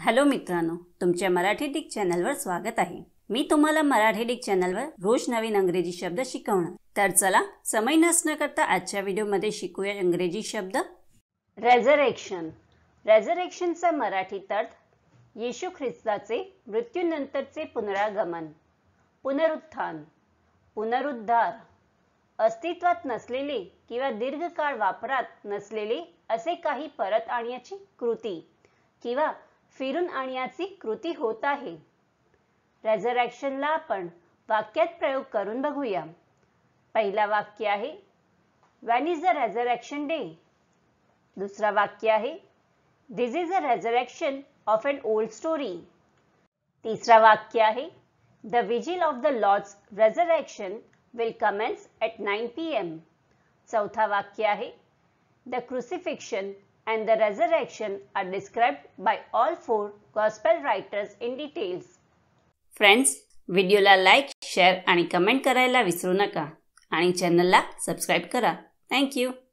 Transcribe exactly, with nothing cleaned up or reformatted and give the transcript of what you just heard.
Hello मित्रांनो, तुमच्या Marathi Dick चॅनलवर स्वागत आहे। मी तुम्हाला मराठी डिक चॅनलवर रोज नवीन इंग्रजी शब्द शिकवणार। तर चला समय नष्ट न करता आजच्या व्हिडिओमध्ये शिकूया इंग्रजी शब्द। रेझरेक्शन। रेझरेक्शनचा मराठीत अर्थ येशू ख्रिस्ताचे मृत्यूनंतरचे पुनरागमन, पुनरुत्थान, पुनरुद्धार, अस्तित्वात नसलेले किंवा दीर्घकाळ वापरात नसलेले असे काही परत आणण्याची कृती किंवा फिरून आणण्याची कृती होत आहे। रेझरेक्शनला आपण वाक्यात प्रयोग करून बघूया। पहिला वाक्य आहे When is the resurrection day? दुसरा वाक्य आहे This is a resurrection of an old story. तिसरा वाक्य आहे The vigil of the Lord's resurrection will commence at nine p m चौथा वाक्य आहे The crucifixion and the resurrection are described by all four gospel writers in details. Friends, व्हिडिओला like, share आणि comment करायला विसरू नका आणि चॅनलला सबस्क्राइब करा। Thank you.